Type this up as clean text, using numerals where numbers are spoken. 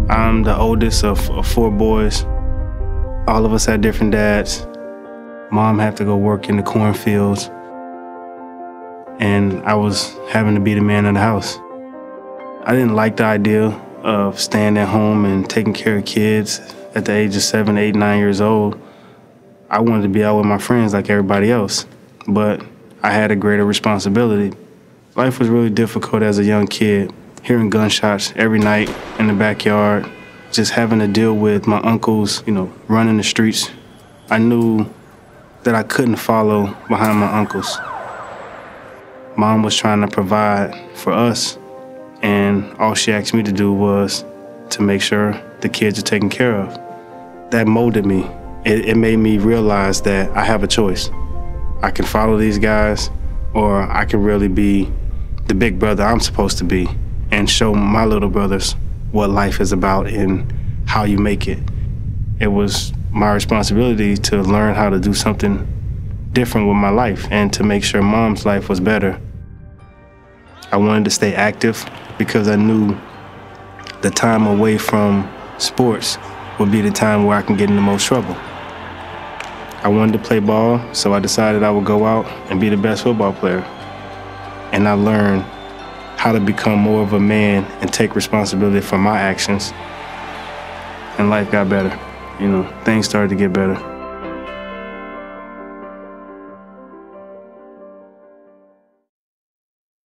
I'm the oldest of four boys. All of us had different dads. Mom had to go work in the cornfields, and I was having to be the man of the house. I didn't like the idea of staying at home and taking care of kids at the age of 7, 8, 9 years old. I wanted to be out with my friends like everybody else, but I had a greater responsibility. Life was really difficult as a young kid, hearing gunshots every night in the backyard, just having to deal with my uncles, running the streets. I knew that I couldn't follow behind my uncles. Mom was trying to provide for us, and all she asked me to do was to make sure the kids are taken care of. That molded me. It made me realize that I have a choice. I can follow these guys, or I can really be the big brother I'm supposed to be and show my little brothers what life is about and how you make it. It was my responsibility to learn how to do something different with my life and to make sure Mom's life was better. I wanted to stay active because I knew the time away from sports would be the time where I can get in the most trouble. I wanted to play ball, so I decided I would go out and be the best football player. And I learned how to become more of a man and take responsibility for my actions. And life got better. Things started to get better.